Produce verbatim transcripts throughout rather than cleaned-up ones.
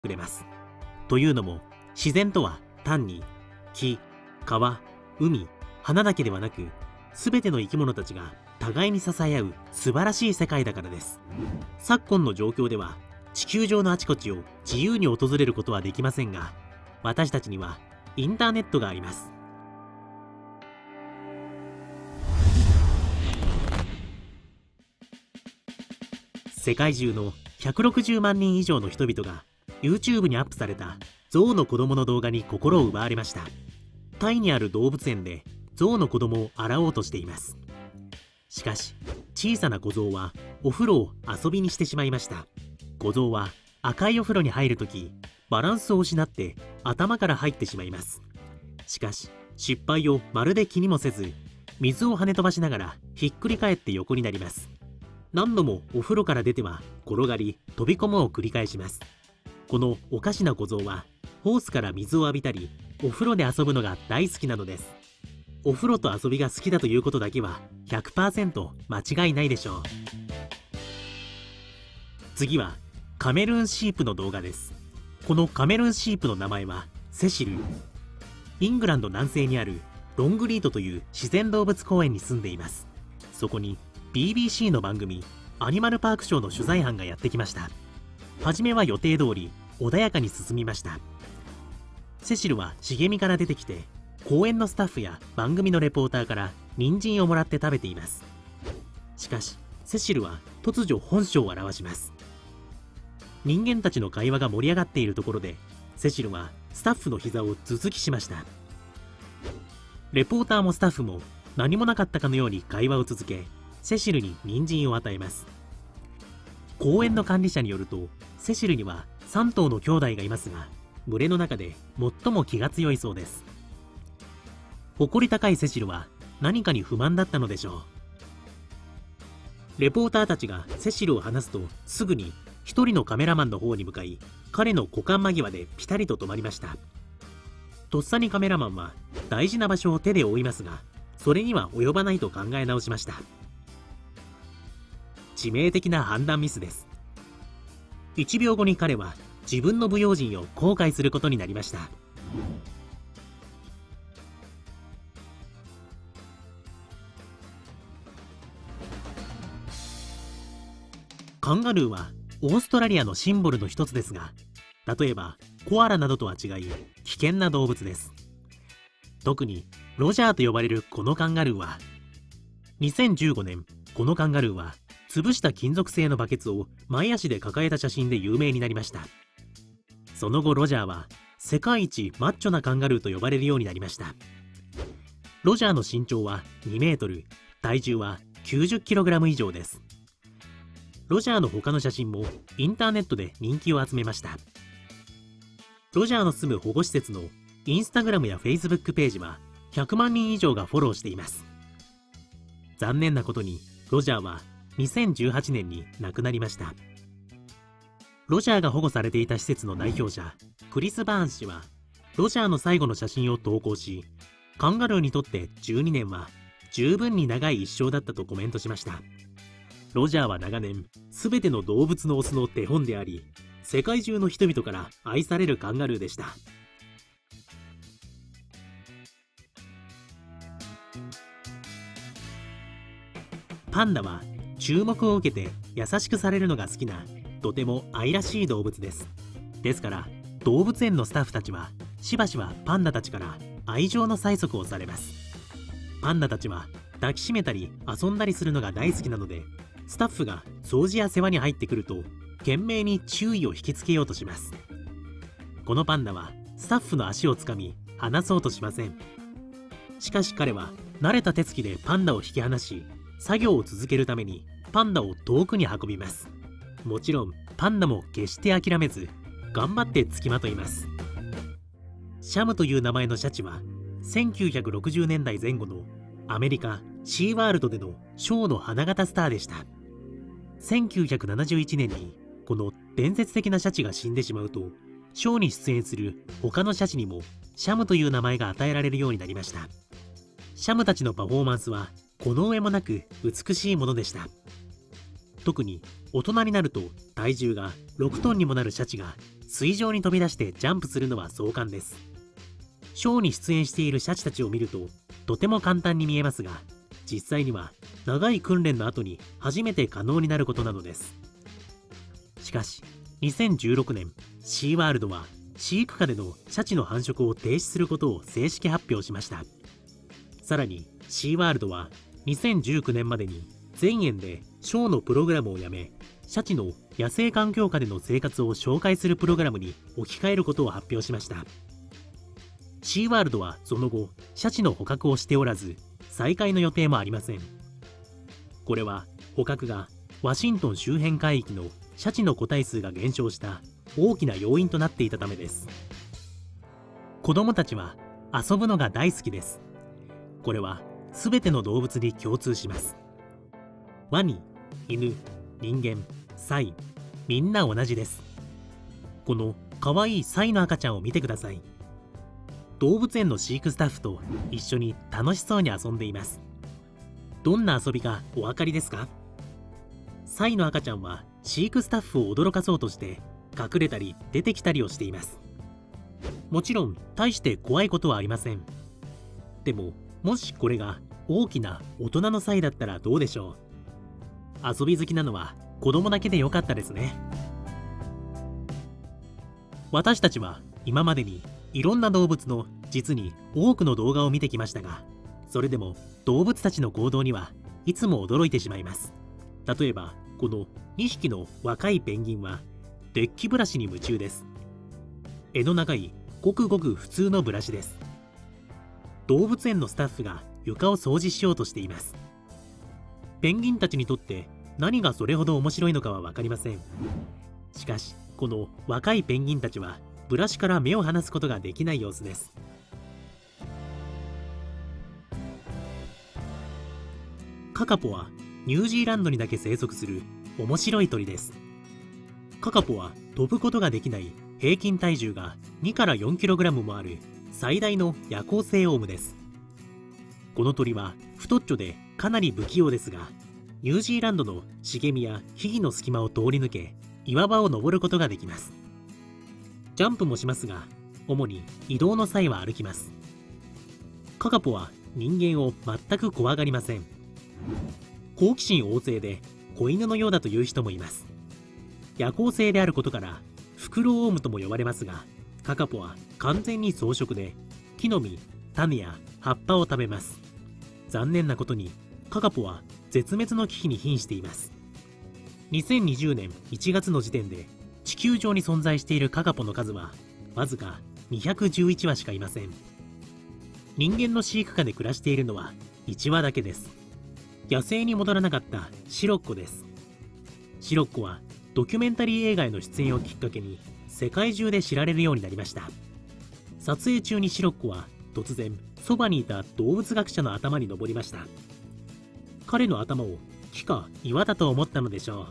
くれます。というのも、自然とは単に木、川、海、花だけではなく、すべての生き物たちが互いに支え合う素晴らしい世界だからです。昨今の状況では地球上のあちこちを自由に訪れることはできませんが、私たちにはインターネットがあります。世界中のひゃくろくじゅうまんにん以上の人々が YouTube にアップされた象の子供の動画に心を奪われました。タイにある動物園で象の子供を洗おうとしています。しかし小さな小象はお風呂を遊びにしてしまいました。小象は赤いお風呂に入るときバランスを失って頭から入ってしまいます。しかし失敗をまるで気にもせず、水を跳ね飛ばしながらひっくり返って横になります。何度もお風呂から出ては転がり飛び込むを繰り返します。このおかしな小象はホースから水を浴びたりお風呂で遊ぶのが大好きなのです。お風呂と遊びが好きだということだけは ひゃくパーセント 間違いないでしょう。次はカメルーンシープの動画です。このカメルーンシープの名前はセシル。イングランド南西にあるロングリートという自然動物公園に住んでいます。そこに ビービーシー の番組アニマルパークショーの取材班がやってきました。はじめは予定通り穏やかに進みました。セシルは茂みから出てきて公園のスタッフや番組のレポーターから人参をもらって食べています。しかしセシルは突如本性を現します。人間たちの会話が盛り上がっているところでセシルはスタッフの膝を頭突きしました。レポーターもスタッフも何もなかったかのように会話を続け、セシルに人参を与えます。公園の管理者によると、セシルにはさん頭の兄弟がいますが、群れの中で最も気が強いそうです。誇り高いセシルは何かに不満だったのでしょう。レポーターたちがセシルを離すとすぐに一人のカメラマンの方に向かい、彼の股間間際でピタリと止まりました。とっさにカメラマンは大事な場所を手で覆いますが、それには及ばないと考え直しました。致命的な判断ミスです。いちびょうごに彼は自分の不用心を後悔することになりました。カンガルーはオーストラリアのシンボルの一つですが、例えばコアラなどとは違い危険な動物です。特にロジャーと呼ばれるこのカンガルーは、にせんじゅうごねんこのカンガルーは潰した金属製のバケツを前足で抱えた写真で有名になりました。その後ロジャーは世界一マッチョなカンガルーと呼ばれるようになりました。ロジャーの身長はにメートル、体重は きゅうじゅっキログラム 以上です。ロジャーの他の写真もインターネットで人気を集めました。ロジャーの住む保護施設のインスタグラムやフェイスブックページはひゃくまんにん以上がフォローしています。残念なことにロジャーはにせんじゅうはちねんに亡くなりました。ロジャーが保護されていた施設の代表者クリス・バーン氏はロジャーの最後の写真を投稿し、カンガルーにとってじゅうにねんは十分に長い一生だったとコメントしました。ロジャーは長年全ての動物のオスの手本であり、世界中の人々から愛されるカンガルーでした。パンダは注目を受けて優しくされるのが好きなとても愛らしい動物です。ですから動物園のスタッフたちはしばしばパンダたちから愛情の催促をされます。パンダたちは抱きしめたり遊んだりするのが大好きなので、スタッフが掃除や世話に入ってくると懸命に注意を引きつけようとします。このパンダはスタッフの足をつかみ離そうとしません。しかし彼は慣れた手つきでパンダを引き離し、作業を続けるためにパンダを遠くに運びます。もちろんパンダも決して諦めず頑張ってつきまといます。シャムという名前のシャチはせんきゅうひゃくろくじゅうねんだいぜん後のアメリカシーワールドでのショーの花形スターでした。せんきゅうひゃくななじゅういちねんにこの伝説的なシャチが死んでしまうと、ショーに出演する他のシャチにもシャムという名前が与えられるようになりました。シャムたちのパフォーマンスはこの上もなく美しいものでした。特に大人になると体重がろくトンにもなるシャチが水上に飛び出してジャンプするのは壮観です。ショーに出演しているシャチたちを見るととても簡単に見えますが、実際には長い訓練の後に初めて可能になることなのです。しかしにせんじゅうろくねん、シーワールドは飼育下でのシャチの繁殖を停止することを正式発表しました。さらにシーワールドはにせんじゅうきゅうねんまでに全園でショーのプログラムをやめ、シャチの野生環境下での生活を紹介するプログラムに置き換えることを発表しました。シーワールドはその後シャチの捕獲をしておらず、再開の予定もありません。これは捕獲がワシントン周辺海域のシャチの個体数が減少した大きな要因となっていたためです。子供たちは遊ぶのが大好きです。これは全ての動物に共通します。ワニ、犬、人間、サイ、みんな同じです。このかわいいサイの赤ちゃんを見てください。動物園の飼育スタッフと一緒に楽しそうに遊んでいます。どんな遊びかお分かりですか？サイの赤ちゃんは飼育スタッフを驚かそうとして隠れたり出てきたりをしています。もちろん大して怖いことはありません。でももしこれが大きな大人のサイだったらどうでしょう。遊び好きなのは子供だけでよかったですね。私たちは今までにいろんな動物の実に多くの動画を見てきましたが、それでも動物たちの行動にはいつも驚いてしまいます。例えばこのにひきの若いペンギンはデッキブラシに夢中です。柄の長いごくごく普通のブラシです。動物園のスタッフが床を掃除しようとしています。ペンギンたちにとって何がそれほど面白いのかは分かりません。しかしこの若いペンギンたちはブラシから目を離すことができない様子です。カカポはニュージーランドにだけ生息する面白い鳥です。カカポは飛ぶことができない平均体重がにからよんキログラムもある最大の夜行性オウムです。この鳥は太っちょでかなり不器用ですが、ニュージーランドの茂みや木々の隙間を通り抜け岩場を登ることができます。ジャンプもしますが、主に移動の際は歩きます。カカポは人間を全く怖がりません。好奇心旺盛で子犬のようだという人もいます。夜行性であることからフクロウオウムとも呼ばれますが、カカポは完全に草食で木の実、種や葉っぱを食べます。残念なことにカカポは絶滅の危機に瀕しています。にせんにじゅうねんいちがつの時点で地球上に存在しているカカポの数はわずかにひゃくじゅういちわしかいません。人間の飼育下で暮らしているのはいちわだけです。野生に戻らなかったシロッコです。シロッコはドキュメンタリー映画への出演をきっかけに世界中で知られるようになりました。撮影中にシロッコは突然そばにいた動物学者の頭に登りました。彼の頭を木か岩だと思ったのでしょう。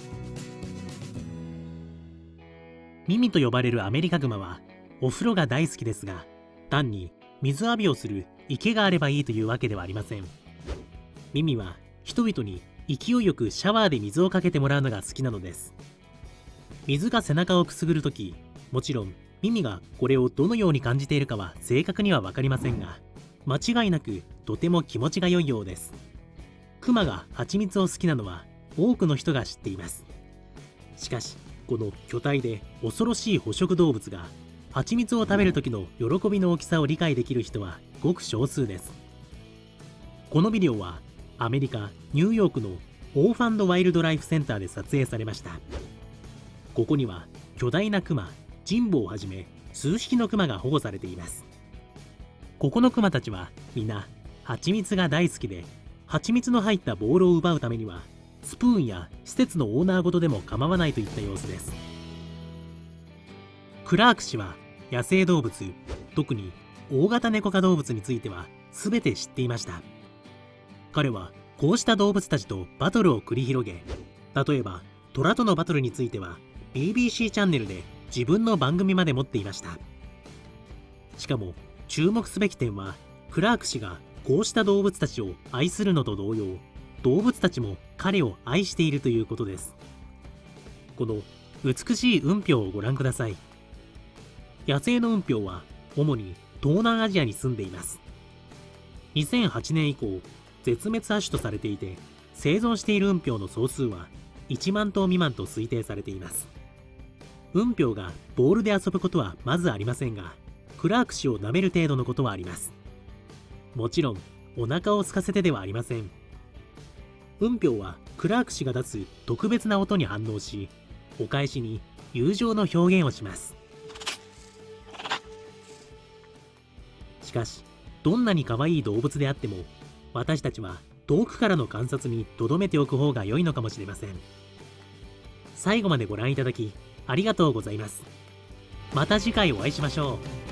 ミミと呼ばれるアメリカグマはお風呂が大好きですが、単に水浴びをする池があればいいというわけではありません。ミミは人々に勢いよくシャワーで水をかけてもらうのが好きなのです。水が背中をくすぐるとき、もちろんミミがこれをどのように感じているかは正確には分かりませんが、間違いなくとても気持ちが良いようです。クマが蜂蜜を好きなのは多くの人が知っています。しかしこの巨大で恐ろしい捕食動物が蜂蜜を食べる時の喜びの大きさを理解できる人はごく少数です。このビデオはアメリカ・ニューヨークのオーファンド・ワイルドライフセンターで撮影されました。ここには巨大なクマ、ジンボをはじめ数匹のクマが保護されています。ここのクマたちは皆蜂蜜が大好きで、蜂蜜の入ったボールを奪うためにはスプーンや施設のオーナーごとでも構わないといった様子です。クラーク氏は野生動物、特に大型ネコ科動物については全て知っていました。彼はこうした動物たちとバトルを繰り広げ、例えばトラとのバトルについては ビービーシー チャンネルで自分の番組まで持っていました。しかも注目すべき点は、クラーク氏がこうした動物たちを愛するのと同様、動物たちも彼を愛しているということです。この美しい雲氷をご覧ください。 野生のウンピョウは主に東南アジアに住んでいます。にせんはちねん以降、絶滅亜種とされていて、生存しているウンピョウの総数はいちまんとう未満と推定されています。ウンピョウがボールで遊ぶことはまずありませんが、クラーク氏を舐める程度のことはあります。もちろん、お腹を空かせてではありません。ウンピョウはクラーク氏が出す特別な音に反応し、お返しに友情の表現をします。しかし、どんなに可愛い動物であっても、私たちは遠くからの観察に留めておく方が良いのかもしれません。最後までご覧いただきありがとうございます。また次回お会いしましょう。